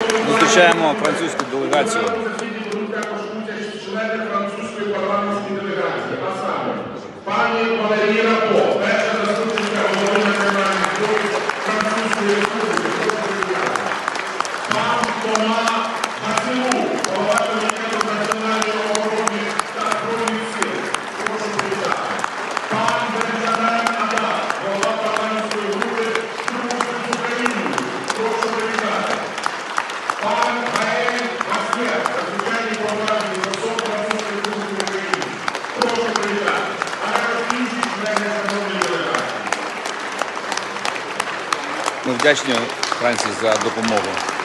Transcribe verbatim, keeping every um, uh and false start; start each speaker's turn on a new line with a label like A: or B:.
A: Зустрічаємо французьку делегацію.
B: Французької парламентської делегації, а саме пані Валерія Рапо, перша заступниця голови національної зброї Французької Республіки, пан Тома Гацелу, голова Комітету національної оборони та збройних сил, прошу привітати. Пан Бенджамен Адас, голова парламентської групи «Дружби з Україною», прошу привітати. Пан Гаель Маскер, надзвичайний повноважений посол Французької Республіки України, прошу привітати. А також інші члени шановної делегації.
A: Ми вдячні Франції за допомогу.